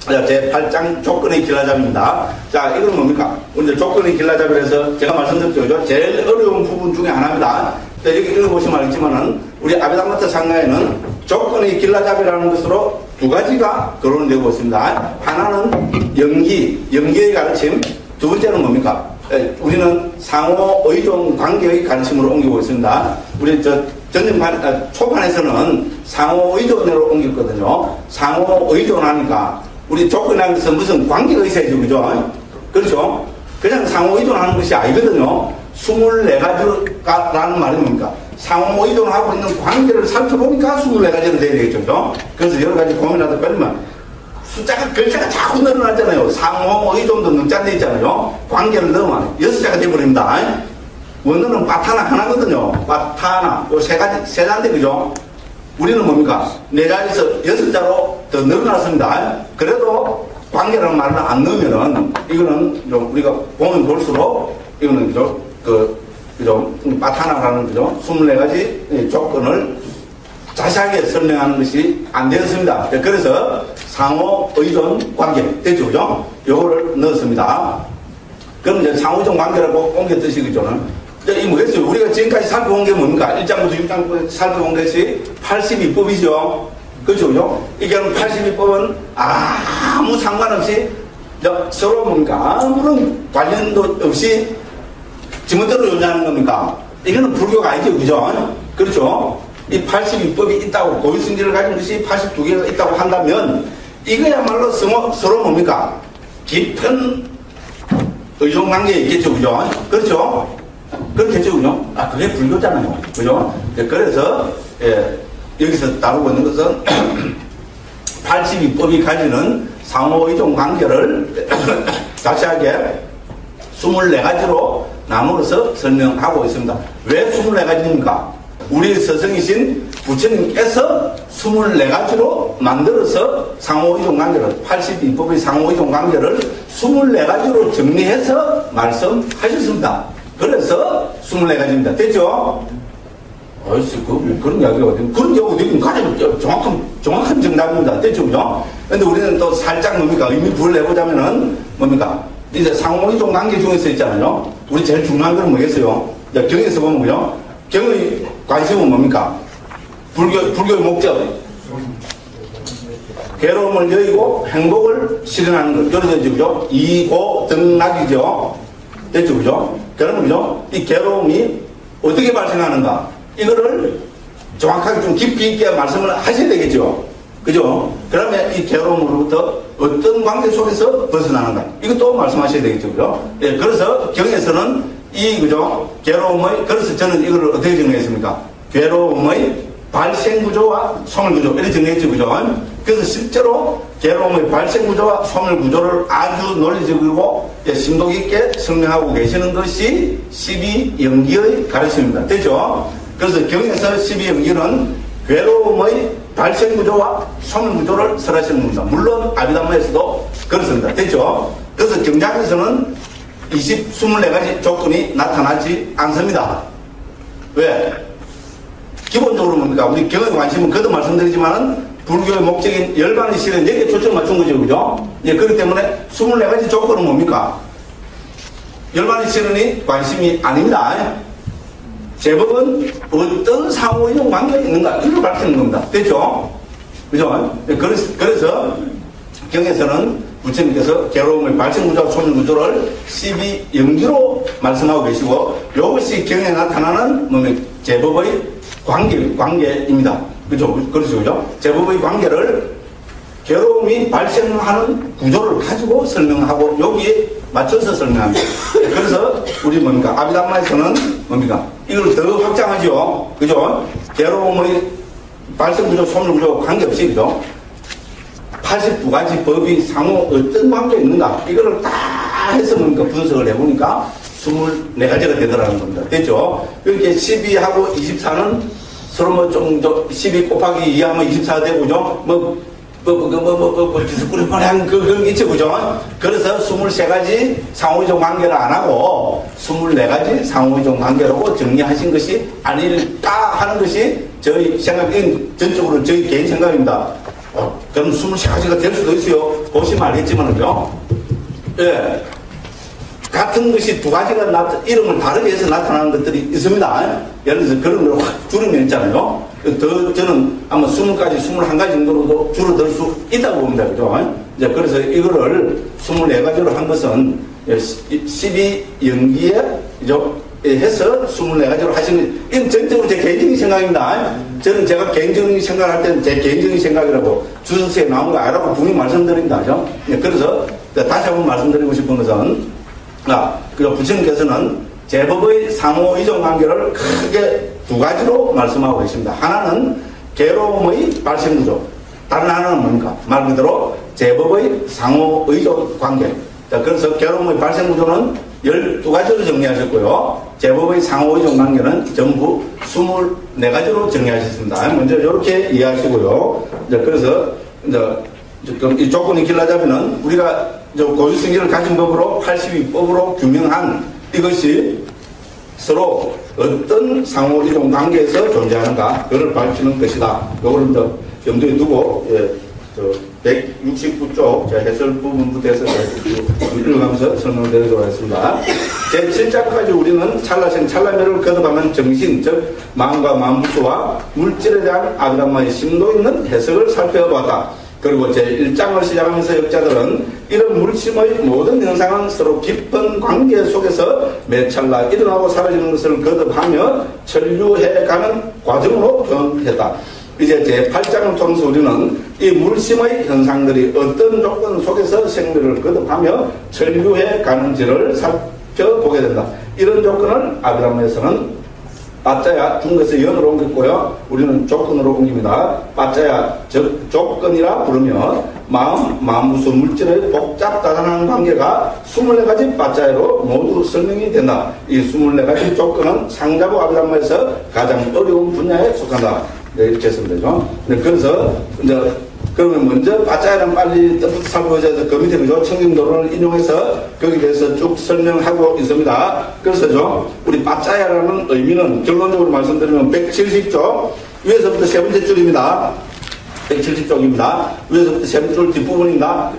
자, 제8장 조건의 길라잡입니다. 자, 이건 뭡니까? 오늘 조건의 길라잡이라서 제가 말씀드렸죠. 제일 어려운 부분 중에 하나입니다. 자, 여기 읽어보시면 알겠지만은, 우리 아비담마트 상가에는 조건의 길라잡이라는 것으로 두 가지가 거론되고 있습니다. 하나는 연기의 가르침, 두 번째는 뭡니까? 우리는 상호 의존 관계의 가르침으로 옮기고 있습니다. 우리 초반에서는 상호 의존으로 옮겼거든요. 상호 의존하니까 우리 조건이라는 것은 무슨 관계가 있어야죠, 그죠? 그렇죠? 그냥 상호 의존하는 것이 아니거든요. 24가지라는 말이 뭡니까? 상호 의존하고 있는 관계를 살펴보니까 24가지로 돼야 되겠죠, 그죠? 그래서 여러 가지 고민하다 보면 글자가 자꾸 늘어나잖아요. 상호 의존도 능자돼 있잖아요. 관계를 넣으면 6자가 돼버립니다. 원어는 바타나 하나거든요. 바타나, 요 세 자인데, 그죠? 우리는 뭡니까? 4자에서 6자로 더 늘어났습니다. 그래도 관계라는 말을 안 넣으면은, 이거는 좀 우리가 보면 볼수록, 이거는 그죠? 바타나라는 그죠? 24가지 조건을 자세하게 설명하는 것이 안 되었습니다. 그래서 상호 의존 관계, 됐죠? 그죠? 요거를 넣었습니다. 그럼 이제 상호 의존 관계라고 옮겨 뜨시겠죠? 이 뭐겠어요? 우리가 지금까지 살펴본 게 뭡니까? 1장부터 6장부터 살펴본 것이 82법이죠. 그렇죠? 이게 82법은 아무 상관없이 서로 뭡니까? 아무런 관련도 없이 지멋대로 존재하는 겁니까? 이거는 불교가 아니죠. 그죠? 그렇죠? 이 82법이 있다고, 고유승질을 가진 것이 82개가 있다고 한다면 이거야말로 서로 뭡니까? 깊은 의존관계에 있겠죠. 그죠? 그렇죠? 그렇겠죠, 그죠? 그게 불교잖아요. 그죠? 그래서, 여기서 다루고 있는 것은 82법이 가지는 상호의존 관계를 자세하게 24가지로 나누어서 설명하고 있습니다. 왜 24가지입니까? 우리 스승이신 부처님께서 24가지로 만들어서 상호의존 관계를, 82법의 상호의존 관계를 24가지로 정리해서 말씀하셨습니다. 그래서 24가지입니다. 됐죠? 어이씨, 그런 이야기가 어디, 그런 게 어디, 가장 정확한 정답입니다. 됐죠? 그죠? 근데 우리는 또 살짝 뭡니까? 의미 부여를 해보자면은 뭡니까? 이제 상호의존 관계 중에서 있잖아요. 우리 제일 중요한 건 뭐겠어요? 경에서 보면, 그죠? 경의 관심은 뭡니까? 불교의 목적. 괴로움을 여의고 행복을 실현하는 것. 여러 그죠? 이고등락이죠. 됐죠? 그죠? 그러면, 그죠? 이 괴로움이 어떻게 발생하는가? 이거를 정확하게 좀 깊이 있게 말씀을 하셔야 되겠죠? 그죠? 그러면 이 괴로움으로부터 어떤 관계 속에서 벗어나는가? 이것도 말씀하셔야 되겠죠? 그죠? 예, 그래서 경에서는 그죠? 괴로움의, 그래서 저는 이걸 어떻게 정리했습니까? 괴로움의 발생구조와 소멸구조. 이렇게 정리했죠? 그죠? 그래서 실제로 괴로움의 발생구조와 소멸구조를 아주 논리적이고 심도 깊게 설명하고 계시는 것이 12연기의 가르침입니다. 됐죠? 그래서 경에서 12연기는 괴로움의 발생구조와 소멸구조를 설하시는 겁니다. 물론 아비담마에서도 그렇습니다. 됐죠? 그래서 경장에서는 24가지 조건이 나타나지 않습니다. 왜? 기본적으로 뭡니까? 우리 경의 관심은 그도 말씀드리지만은 불교의 목적인 열반의 실현, 여기에 초점을 맞춘 거죠. 그죠? 예, 그렇기 때문에 24가지 조건은 뭡니까? 열반의 실현이 관심이 아닙니다. 제법은 어떤 상호의존 관계가 있는가? 이걸 밝히는 겁니다. 됐죠? 그죠? 예, 그래서 경에서는 부처님께서 괴로움의 발생구조와 소멸구조를 12연기로 말씀하고 계시고, 이것이 경에 나타나는 제법의 관계입니다. 그죠? 그렇죠? 그죠? 제법의 관계를 괴로움이 발생하는 구조를 가지고 설명하고 여기에 맞춰서 설명합니다. 그래서 우리 뭡니까? 아비담마에서는 뭡니까? 이걸 더 확장하죠. 그죠? 괴로움의 발생구조, 소멸구조 관계없이, 그죠? 82가지 법이 상호 어떤 관계가 있는가? 이거를 다 해서 뭡니까? 분석을 해보니까 24가지가 되더라는 겁니다. 됐죠? 이렇게 12하고 24는 서로 좀 12 곱하기 2하면 24가 되고, 그죠? 비스꾸리꾸리한 그런 게 있죠, 그죠? 그래서 23가지 상호의존 관계를 안 하고 24가지 상호의존 관계라고 정리하신 것이 아닐까 하는 것이 저희 생각, 전적으로 저희 개인 생각입니다. 그럼 23가지가 될 수도 있어요. 보시면 알겠지만요. 예. 같은 것이 두 가지가 이름을 다르게 해서 나타나는 것들이 있습니다. 예를 들어서 그런 걸 확 줄이면 있잖아요. 저는 아마 20가지, 21가지 정도로도 줄어들 수 있다고 봅니다. 그죠? 이제 그래서 이거를 24가지로 한 것은 12연기에, 그죠? 해서 24가지로 하시는, 이건 전적으로 제 개인적인 생각입니다. 저는 제가 개인적인 생각을 할 때는 제 개인적인 생각이라고 주석서에 나온 거 알라고 분명히 말씀드립니다. 그죠? 그래서 다시 한번 말씀드리고 싶은 것은, 그리고 부처님께서는 제법의 상호이종 관계를 크게 두 가지로 말씀하고 계십니다. 하나는 괴로움의 발생구조, 다른 하나는 뭡니까? 말 그대로 제법의 상호의존 관계. 자, 그래서 괴로움의 발생구조는 12가지로 정리하셨고요. 제법의 상호의존 관계는 전부 24가지로 정리하셨습니다. 먼저 이렇게 이해하시고요. 이제 그래서 이 조건이 길러자면은 우리가 고유승계를 가진 법으로 82법으로 규명한 이것이 서로 어떤 상호이동 관계에서 존재하는가 그걸 밝히는 것이다. 이걸 염두에 두고 169쪽 제가 해설 부분부터 해서 읽어가면서 설명을 드리도록 하겠습니다. 제7장까지 우리는 찰나생 찰나멸을 거듭하는 정신, 즉 마음과 마음부수와 물질에 대한 아브라함의 심도 있는 해석을 살펴보았다. 그리고 제1장을 시작하면서 역자들은 이런 물심의 모든 현상은 서로 깊은 관계 속에서 매 찰나 일어나고 사라지는 것을 거듭하며 천류해가는 과정으로 표현했다. 이제 제8장을 통해서 우리는 이 물심의 현상들이 어떤 조건 속에서 생멸을 거듭하며 천류해 가는지를 살펴보게 된다. 이런 조건을 아브라함에서는 빠짜야 중국에서 연으로 옮겼고요. 우리는 조건으로 옮깁니다. 빠짜야 즉 조건이라 부르며 마음부수 물질의 복잡다단한 관계가 24가지 빠짜야로 모두 설명이 된다. 이 24가지 조건은 상자부 아브라함에서 가장 어려운 분야에 속한다. 네, 이렇게 했으면 되죠. 네, 그래서 이제 그러면 먼저 빠짜야는 빨리 살펴보자 해서 그 밑에 그죠? 청정도론을 인용해서 거기에 대해서 쭉 설명하고 있습니다. 그래서 우리 빠짜야라는 의미는 결론적으로 말씀드리면 170쪽 위에서부터 세 번째 줄입니다. 170쪽입니다. 위에서부터 세 번째 줄 뒷부분입니다.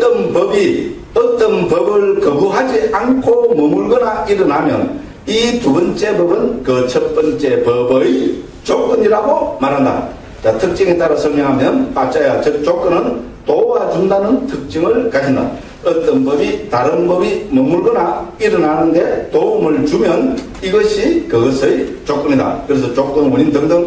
어떤 법을 거부하지 않고 머물거나 일어나면 이 두 번째 법은 그 첫 번째 법의 조건이라고 말한다. 자, 특징에 따라 설명하면 빠짜야 즉 조건은 도와준다는 특징을 가진다. 어떤 법이 다른 법이 머물거나 일어나는데 도움을 주면 이것이 그것의 조건이다. 그래서 조건, 원인 등등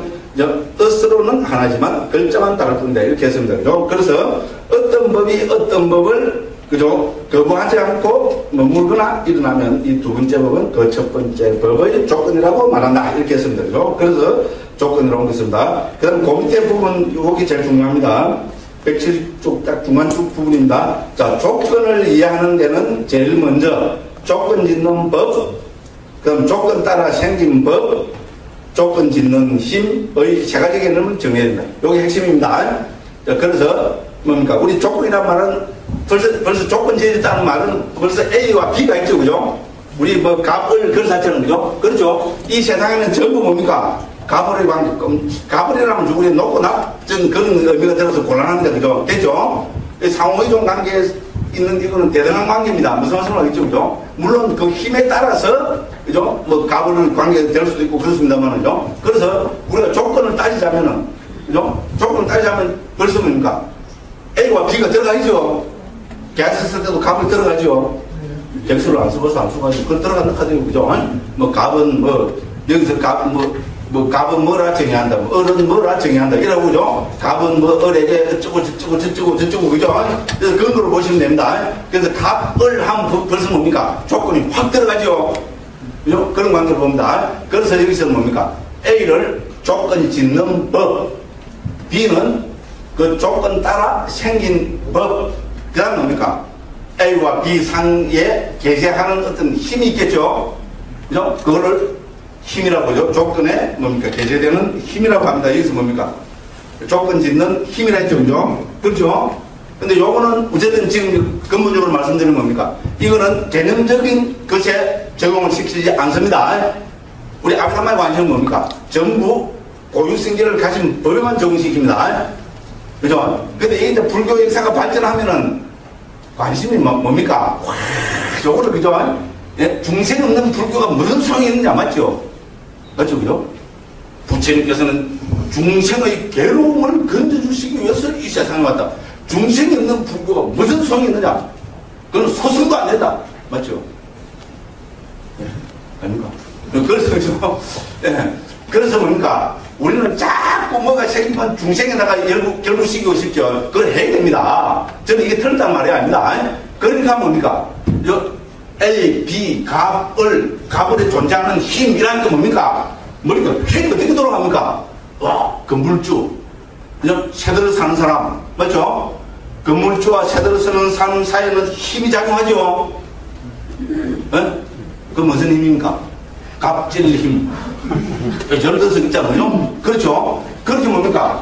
뜻으로는 하나지만 글자만 다를 뿐인데 이렇게 했습니다. 그죠? 그래서 어떤 법이 어떤 법을 그죠? 거부하지 않고 머물거나 일어나면 이 두 번째 법은 그 첫 번째 법의 조건이라고 말한다. 이렇게 했습니다. 그죠? 그래서 조건이라고 옮겼습니다. 그 다음 그 밑에 부분, 여기 제일 중요합니다. 170쪽 딱 중간쪽 부분입니다. 자, 조건을 이해하는 데는 제일 먼저 조건 짓는 법, 그 다음 조건 따라 생긴 법, 조건 짓는 힘의 세 가지 개념을 정해야 됩니다. 이게 핵심입니다. 자, 그래서 뭡니까? 우리 조건이란 말은 벌써 조건 지어졌다는 말은 벌써 A와 B가 있죠. 그죠? 우리 뭐 갑을 그릇사처럼 그죠? 그렇죠? 이 세상에는 전부 뭡니까? 가불의 관계, 가불이라면 누구에 놓고 낮은 그런 의미가 들어서 곤란합니다. 그죠? 됐죠? 상호이종 관계에 있는 이거는 대등한 관계입니다. 무슨 말씀을 하겠죠? 그죠? 물론 그 힘에 따라서, 그죠? 뭐 가불 관계가 될 수도 있고 그렇습니다만, 그죠? 그래서 우리가 조건을 따지자면은, 그죠? 조건을 따지자면 벌써 뭡니까? A와 B가 들어가죠? 계약서 쓸 때도 값을 들어가죠? 객수를 안 써봐서 안 써가지고, 그걸 들어간다 하죠? 그죠? 뭐 값은 뭐, 여기서 값, 값은 뭐라 정의한다, 을은 뭐라 정의한다, 이라고, 그죠? 값은 뭐, 을에게 어쩌고, 저쩌고, 그죠? 그래서 그런 걸 보시면 됩니다. 그래서 값, 을 하면 벌써 뭡니까? 조건이 확 들어가죠? 그죠? 그런 관계를 봅니다. 그래서 여기서 뭡니까? A를 조건 짓는 법, B는 그 조건 따라 생긴 법, 그 다음 뭡니까? A와 B 상에 계세하는 어떤 힘이 있겠죠? 그죠? 그거를 힘이라고 하죠. 조건에 뭡니까? 계세되는 힘이라고 합니다. 여기서 뭡니까? 조건 짓는 힘이라 했죠. 그죠? 그렇죠? 근데 요거는 어쨌든 지금 근본적으로 말씀드리는 뭡니까? 이거는 개념적인 것에 적용을 시키지 않습니다. 우리 아브라함의 관심은 뭡니까? 전부 고유성질을 가진 법에만 적용시킵니다. 그죠? 근데 이게 이제 불교 역사가 발전하면은 관심이 뭡니까? 와, 저거를, 그죠? 예? 중생 없는 불교가 무슨 소용이 있느냐, 맞죠? 맞죠, 그죠? 부처님께서는 중생의 괴로움을 건져주시기 위해서 이 세상에 왔다. 중생이 없는 불교가 무슨 소용이 있느냐? 그건 소승도 안 된다. 맞죠? 예, 아닙니까? 그래서, 그죠? 예. 그래서 뭡니까? 우리는 자꾸 뭐가 생기면 중생에다가 결부시키고 싶죠. 그걸 해야 됩니다. 저는 이게 틀렸단 말이 아닙니다. 그러니까 뭡니까? A, B, 갑을에 존재하는 힘이라는 게 뭡니까? 머리가 힘이 어떻게 돌아갑니까? 건물주, 그죠? 새들을 사는 사람, 맞죠? 건물주와 새들을 사는 사이에는 힘이 작용하죠. 그 무슨 힘입니까? 갑질 힘. 저를 들어서 있잖아요. 그렇죠? 그렇게 뭡니까?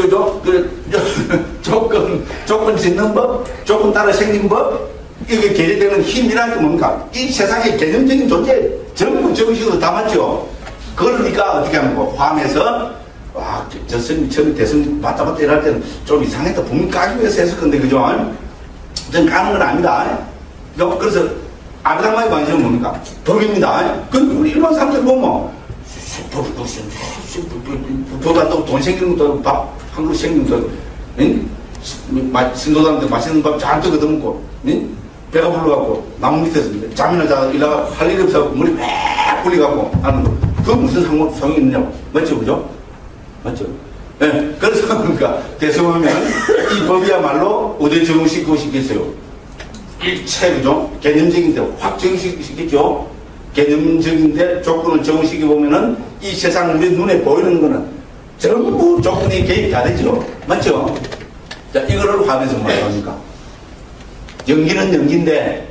조건 짓는 법, 조건 따라 생긴 법, 이게 계제되는 힘이라는 게 뭡니까? 이 세상의 개념적인 존재 전부 정식으로 담았죠. 그걸 우리가 어떻게 하는 거? 화면에서, 저 스님이 처음에 대선 맞다 이럴 때는 좀 이상했다. 분명 까기 위해서 했을 건데, 그죠? 전 까는 건 아니다. 그래서, 아비담마의 관심은 뭡니까? 법입니다. 우리 일반 사람들 보면, 법가 또 돈 생기는 것도 밥 한 그릇 생기는 것도, 신도사한테 맛있는 밥 잔뜩 얻어먹고, 배가 불러갖고, 나무 밑에서 잠이나 자다 일하가 할 일이 없어갖고, 머리 빽 굴려갖고 하는 거. 그건 무슨 상관성이 있느냐고. 맞죠? 그죠? 맞죠? 네. 그래서 그러니까, 대성하면 이 법이야말로 어디에 적용시키고 싶겠어요? 일체, 그죠? 개념적인데 확 적용시키겠죠? 개념적인데 조건을 적용시켜 보면은 이 세상 우리 눈에 보이는 거는 전부 조건이 개입이 다 되죠. 맞죠? 자, 이거를 화면에서 말합니까? 연기는 연기인데,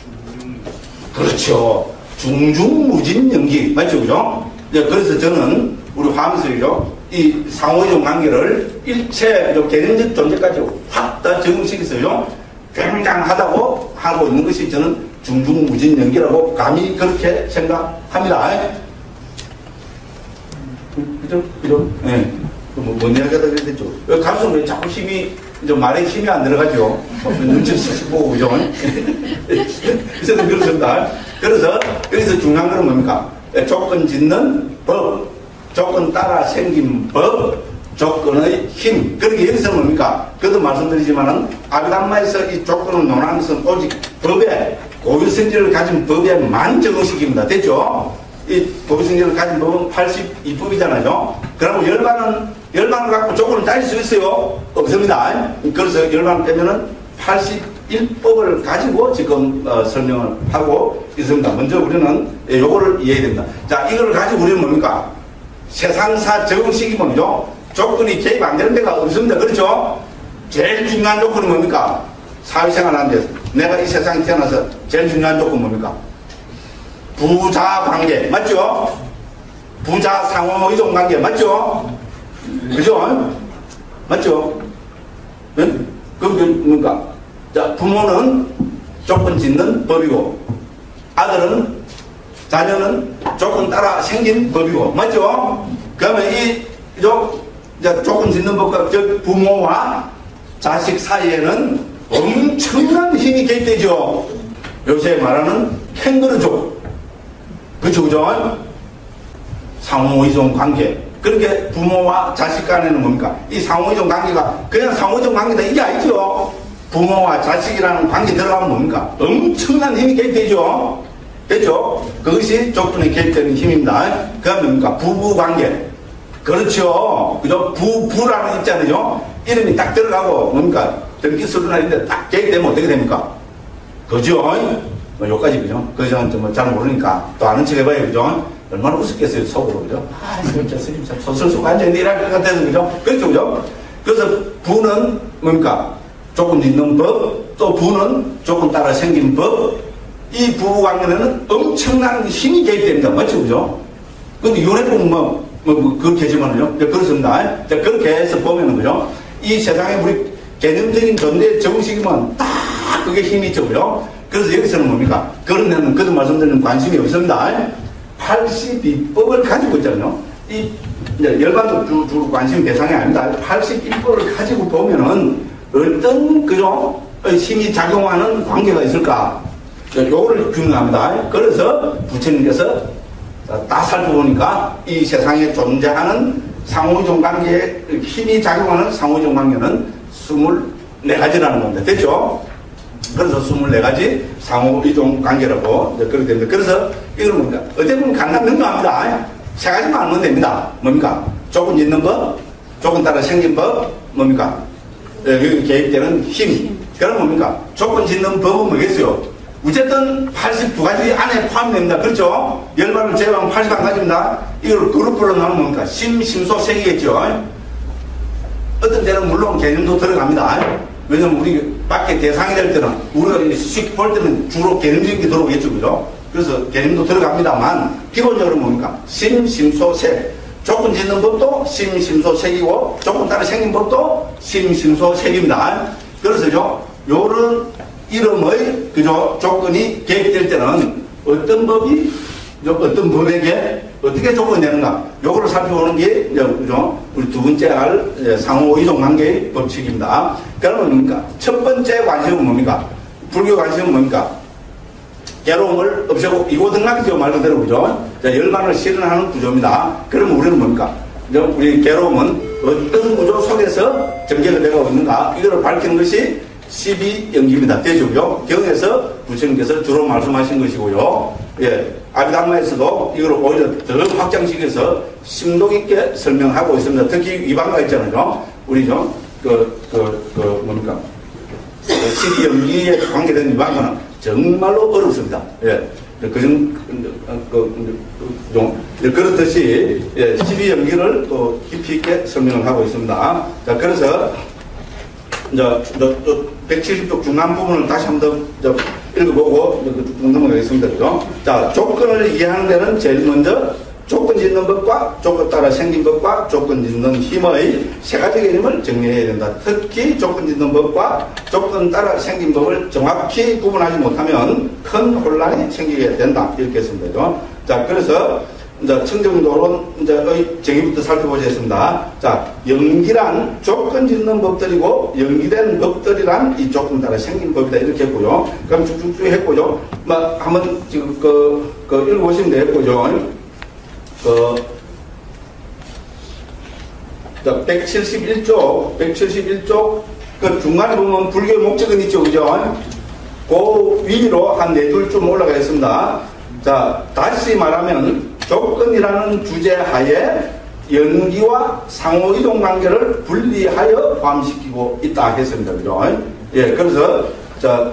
그렇죠. 중중무진 연기. 맞죠? 그죠? 그래서 저는 우리 화면에서요, 이 상호이종 관계를 일체 개념적 존재까지 확 다 적용시켜서요, 굉장하다고 하고 있는 것이 저는 중중무진 연기라고 감히 그렇게 생각합니다. 그죠? 그죠? 예. 네. 뭔 이야기가 다 그랬죠. 가슴에 자꾸 말에 힘이 안 들어가죠. 눈치 씩 보고, 그죠? 그래서 그렇습니다. 그래서 중요한 건 뭡니까? 조건 짓는 법, 조건 따라 생긴 법, 조건의 힘. 그러니까 여기서 뭡니까? 그도 말씀드리지만은, 아비담마에서 이 조건을 논하는 것은 오직 법에, 고유성질을 가진 법에만 적용시킵니다. 됐죠? 이 고유성질을 가진 법은 82법이잖아요. 그러고 열반을 갖고 조건을 따질 수 있어요? 없습니다. 그래서 열반을 빼면은 81법을 가지고 지금 설명을 하고 있습니다. 먼저 우리는 요거를 이해해야 됩니다. 자, 이걸 가지고 우리는 뭡니까? 세상사 적용시키면요, 조건이 개입 안 되는 데가 없습니다. 그렇죠? 제일 중요한 조건은 뭡니까? 사회생활 하는데 내가 이 세상에 태어나서 제일 중요한 조건 뭡니까? 부자 관계. 맞죠? 부자 상호 의존 관계. 맞죠? 그죠? 맞죠? 네? 그게 뭡니까? 자, 부모는 조건 짓는 법이고, 아들은, 자녀는 조건 따라 생긴 법이고, 맞죠? 그러면 조건 짓는 법과 부모와 자식 사이에는 엄청난 힘이 개입되죠. 요새 말하는 캥거루족. 그죠, 그죠? 상호의존 관계. 그렇게 부모와 자식 간에는 뭡니까? 이 상호의존 관계가 그냥 상호의존 관계다 이게 아니죠. 부모와 자식이라는 관계 들어가면 뭡니까? 엄청난 힘이 개입되죠. 됐죠? 그것이 조건에 개입되는 힘입니다. 그다음에 뭡니까? 부부관계. 그렇죠. 그죠? 부라는 있잖아요. 이름이 딱 들어가고 뭡니까? 등기 서류날인데 딱 개입되면 어떻게 됩니까? 그죠? 뭐 요까지 그죠? 그 저는 잘 모르니까 또 아는 척 해봐요. 그죠? 얼마나 웃었겠어요, 속으로. 그죠? 진짜 스님 참 소설속 완전히 일할 것 같아서. 그죠? 그렇죠, 그죠? 그래서 부는 뭡니까? 조건 있는 법, 또 부는 조건 따라 생긴 법. 이 부부 관계에는 엄청난 힘이 개입됩니다. 맞죠, 그죠? 근데 요래보면 그렇게 하지만요. 그렇습니다. 그렇게 해서 보면은, 그죠? 이 세상에 우리 개념적인 존재 정식이면 딱 그게 힘이 있죠, 그죠? 그래서 여기서는 뭡니까? 그런 데는 그도 말씀드리는 관심이 없습니다. 82법을 가지고 있잖아요. 이 이제 열반도 주로 관심 대상이 아닙니다. 81%를 가지고 보면은 어떤 그죠? 힘이 작용하는 관계가 있을까? 요거를 규명합니다. 그래서 부처님께서 다 살펴보니까 이 세상에 존재하는 상호이동 관계에 힘이 작용하는 상호이동 관계는 24가지라는 겁니다. 됐죠? 그래서 24가지 상호이동 관계라고 그렇게 됩니다. 그래서 이거는 뭡니까? 어떻게 보면 간단 명료합니다. 세 가지만 알면 됩니다. 뭡니까? 조건 있는 법, 조건 따라 생긴 법, 뭡니까? 여기 개입되는 힘. 그럼 뭡니까? 조건 짓는 법은 뭐겠어요? 어쨌든 82가지 안에 포함됩니다. 그렇죠? 열반을 제외하면 81가지입니다. 이걸 그룹으로 나누면 뭡니까? 심, 심소, 색이겠죠? 어떤 데는 물론 개념도 들어갑니다. 왜냐면 우리 밖에 대상이 될 때는 우리가 쉽게 볼 때는 주로 개념적인 게 들어오겠죠. 그죠? 그래서 개념도 들어갑니다만 기본적으로 뭡니까? 심, 심소, 색. 조건 짓는 법도 심, 심소, 색이고 조건 따라 생긴 법도 심, 심소, 색입니다. 그래서죠. 요런 이름의 그죠 조건이 개입될 때는 어떤 법이 어떤 법에게 어떻게 조건이 되는가 요거를 살펴보는 게 그죠 우리 두 번째 할 상호 이동 관계의 법칙입니다. 그러면 뭡니까? 첫 번째 관심은 뭡니까? 불교 관심은 뭡니까? 괴로움을 없애고 이고등락이죠 말 그대로 그죠? 열반을 실현하는 구조입니다. 그러면 우리는 뭡니까? 우리 괴로움은 어떤 구조 속에서 전개가 되고 있는가 이거를 밝히는 것이 12연기입니다. 되죠? 경에서 부처님께서 주로 말씀하신 것이고요. 예, 아비담마에서도 이걸 오히려 더 확장시켜서 심도 있게 설명하고 있습니다. 특히 위반가 있잖아요. 우리죠? 뭡니까? 12연기에 관계된 위반가는 정말로 어렵습니다. 예. 그렇듯이 12연기를 또 깊이 있게 설명을 하고 있습니다. 자, 그래서 이제 170쪽 중간 부분을 다시 한번 읽어보고 넘어가겠습니다. 그죠? 자, 조건을 이해하는 데는 제일 먼저 조건 짓는 법과 조건 따라 생긴 법과 조건 짓는 힘의 세 가지 개념을 정리해야 된다. 특히 조건 짓는 법과 조건 따라 생긴 법을 정확히 구분하지 못하면 큰 혼란이 생기게 된다. 이렇게 했습니다. 그죠? 자, 그래서 이제 청정도론 이제의 정의부터 살펴보겠습니다. 자, 연기란 조건 짓는 법들이고 연기된 법들이란 이 조건 따라 생긴 법이다 이렇게 했고요. 그럼 쭉쭉쭉 했고요. 한번 지금 읽어보시면 되겠고요. 171쪽 그 중간에 보면 불교의 목적은 있죠, 그죠? 그 위로 한 4줄쯤 올라가 있습니다. 자, 다시 말하면 조건이라는 주제 하에 연기와 상호이동 관계를 분리하여 포함시키고 있다 했습니다. 그죠? 예, 그래서 자,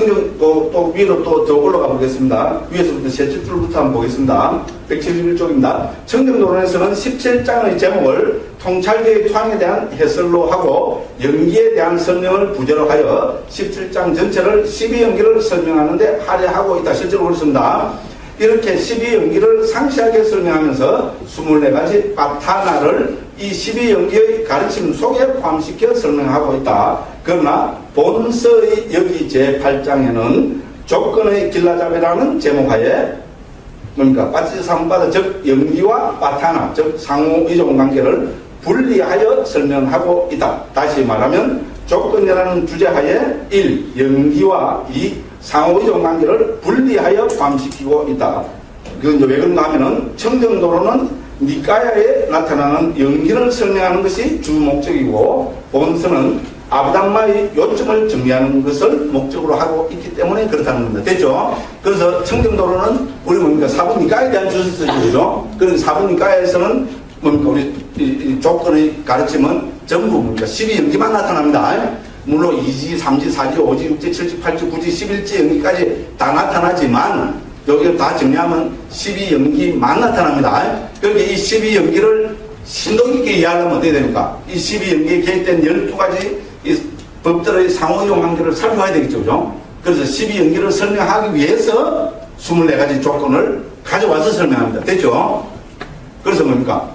또 위로 또 더 올라가 보겠습니다. 위에서부터 세 줄부터 한번 보겠습니다. 171쪽입니다. 청정도론에서는 17장의 제목을 통찰계의 토항에 대한 해설로 하고 연기에 대한 설명을 부제로 하여 17장 전체를 12연기를 설명하는데 할애하고 있다. 실제로 그렇습니다. 이렇게 12연기를 상세하게 설명하면서 24가지 파타나를 이 12연기의 가르침 속에 포함시켜 설명하고 있다. 그러나 본서의 여기 제8장에는 조건의 길라잡이라는 제목하에 뭡니까? 빠치삼바다 즉 연기와 파타나 즉 상호이종 관계를 분리하여 설명하고 있다. 다시 말하면 조건이라는 주제하에 1. 연기와 2. 상호이종 관계를 분리하여 포함시키고 있다. 그건 왜 그런가 하면은 청정도로는 니까야에 나타나는 연기를 설명하는 것이 주 목적이고 본서는 아브담마의 요점을 정리하는 것을 목적으로 하고 있기 때문에 그렇다는 겁니다. 됐죠? 그래서 청정도로는 우리 뭡니까? 사부 니까야에 대한 주술서죠. 그래서 사부 니까야에서는 뭡니까? 우리 이 조건의 가르침은 전부 뭡니까? 12연기만 나타납니다. 물론 2지, 3지, 4지, 5지, 6지, 7지, 8지, 9지, 11지 연기까지 다 나타나지만 여기를 다 정리하면 12연기만 나타납니다. 그러니까 이 12연기를 심도 깊게 이해하려면 어떻게 됩니까? 이 12연기에 개입된 12가지 이 법들의 상호이용 관계를 살펴봐야 되겠죠. 그죠? 그래서 12연기를 설명하기 위해서 24가지 조건을 가져와서 설명합니다. 됐죠? 그래서 뭡니까?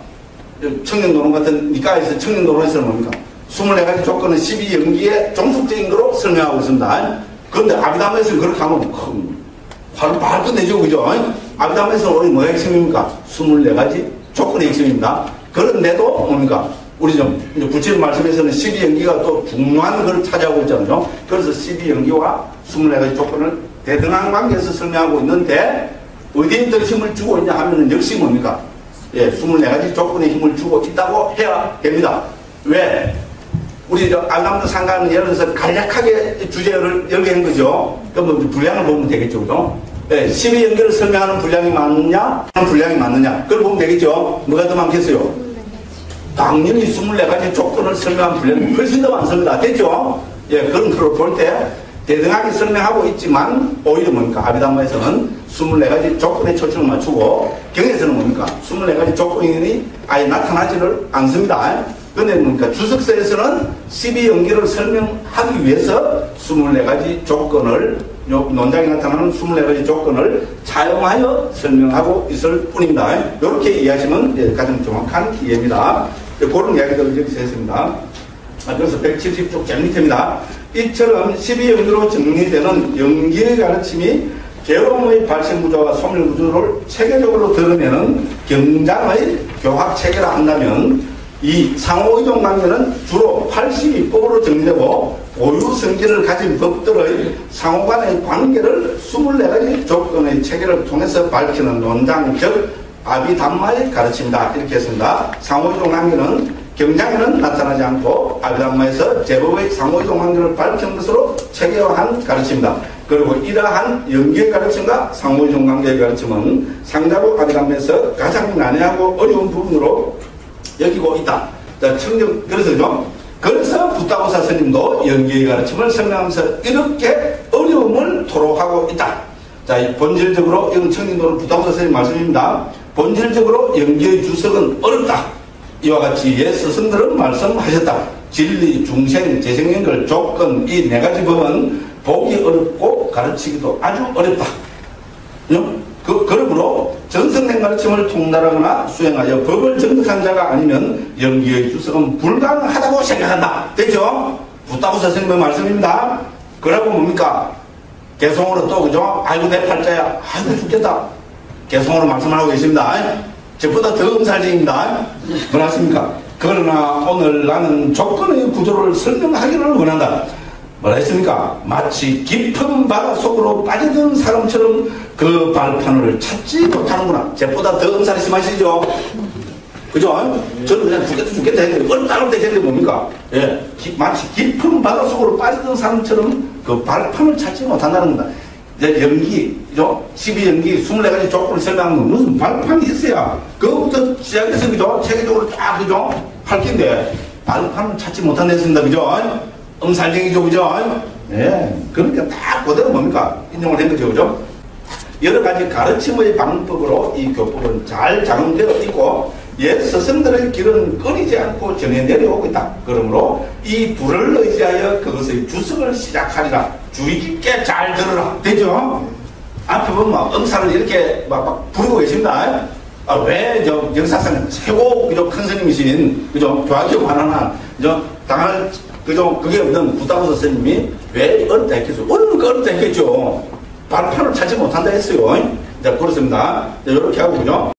청년도론 같은 니까에서 청년도론에서는 뭡니까? 24가지 조건은 12연기의 종속적인 거로 설명하고 있습니다. 그런데 아비담에서는 그렇게 하면 바로 끝내죠. 그죠? 아비담에서는 우리 뭐가 핵심입니까? 24가지 조건의 핵심입니다. 그런데도 뭡니까? 우리 좀 부처님 말씀에서는 12연기가 또 중요한 걸 차지하고 있잖아요. 그래서 12연기와 24가지 조건을 대등한 관계에서 설명하고 있는데 어디에 더 힘을 주고 있냐 하면은 역시 뭡니까? 예, 24가지 조건에 힘을 주고 있다고 해야 됩니다. 왜? 우리 알람도 상가는 예를 들어서 간략하게 주제를 열게 한 거죠. 그러면 분량을 보면 되겠죠. 그죠? 예, 12연결을 설명하는 분량이 많느냐? 분량이 많느냐? 그걸 보면 되겠죠. 뭐가 더 많겠어요? 당연히 24가지 조건을 설명한 분량이 훨씬 더 많습니다. 됐죠? 예, 그런 걸 볼 때 대등하게 설명하고 있지만 오히려 뭡니까? 아비담마에서는 24가지 조건에 초점을 맞추고 경에서는 뭡니까? 24가지 조건이 아예 나타나지를 않습니다. 그런데 뭡니까? 주석서에서는 12연기를 설명하기 위해서 24가지 조건을 논장에 나타나는 24가지 조건을 차용하여 설명하고 있을 뿐입니다. 이렇게 이해하시면 가장 정확한 이해입니다. 그런 이야기들을 여기서 했습니다. 그래서 170쪽 제일 밑입니다. 이처럼 12연기로 정리되는 연기의 가르침이 괴로움의 발생 구조와 소멸 구조를 체계적으로 드러내는 경장의 교학 체계라 한다면 이 상호이동 관계는 주로 82법으로 정리되고 고유 성질을 가진 법들의 상호간의 관계를 24가지 조건의 체계를 통해서 밝히는 논장, 즉 아비담마의 가르침이다. 이렇게 했습니다. 상호이동 관계는 경장에는 나타나지 않고 아비담마에서 제법의 상호이동 관계를 밝히는 것으로 체계화한 가르침이다. 그리고 이러한 연기의 가르침과 상호이동 관계의 가르침은 상자부 아비담마에서 가장 난해하고 어려운 부분으로 여기고 있다. 자, 그래서 붓다고사 스님도 연기의 가르침을 설명하면서 이렇게 어려움을 토로하고 있다. 자, 본질적으로 이건 청진도는 붓다고사 스님 말씀입니다. 본질적으로 연기의 주석은 어렵다. 이와 같이 옛 스승들은 말씀하셨다. 진리, 중생, 재생연결, 조건 이 네 가지 법은 보기 어렵고 가르치기도 아주 어렵다. 그러므로 전승된 가르침을 통달하거나 수행하여 법을 정득한 자가 아니면 연기의 주석은 불가능하다고 생각한다. 됐죠? 붓다고사 스님의 말씀입니다. 그러고 뭡니까? 개성으로 또 그죠? 아이고 내 팔자야. 아이고 죽겠다. 개성으로 말씀을 하고 계십니다. 저보다 더 음살쟁입니다. 뭐라습니까? 그러나 오늘 나는 조건의 구조를 설명하기를 원한다. 뭐라 했습니까? 마치 깊은 바다 속으로 빠지던 사람처럼 그 발판을 찾지 못하는구나. 쟤보다 더 음살이 심하시죠? 그죠? 저는 그냥 죽겠다 했는데 어렵다 했는데 뭡니까? 예, 마치 깊은 바다 속으로 빠지던 사람처럼 그 발판을 찾지 못한다는 겁니다. 이제 연기, 그죠? 12연기 24가지 조건을 설명하는 건 무슨 발판이 있어야 그것부터 시작해서 그죠? 체계적으로 쫙 그죠? 밝힌데 발판을 찾지 못한다 했습니다. 그죠? 음살쟁이죠, 그죠? 예. 그러니까 다 그대로 뭡니까? 인용을 한 거죠, 그죠? 여러 가지 가르침의 방법으로 이 교법은 잘 작용되어 있고, 옛 스승들의 길은 끊이지 않고 전해 내려오고 있다. 그러므로 이 불을 의지하여 그것의 주석을 시작하리라. 주의 깊게 잘 들으라. 되죠? 앞에 보면 음살을 이렇게 막 부르고 계십니다. 왜 역사상 최고 그죠? 큰 스님이신 그죠? 교학교 관하나 그죠? 당할 그죠? 그게 없는 붓다고사 스님이 왜 어렵다 했겠어요? 어려우니까 어렵다 했겠죠. 발판을 찾지 못한다 했어요. 자, 그렇습니다. 이렇게 하고, 그죠?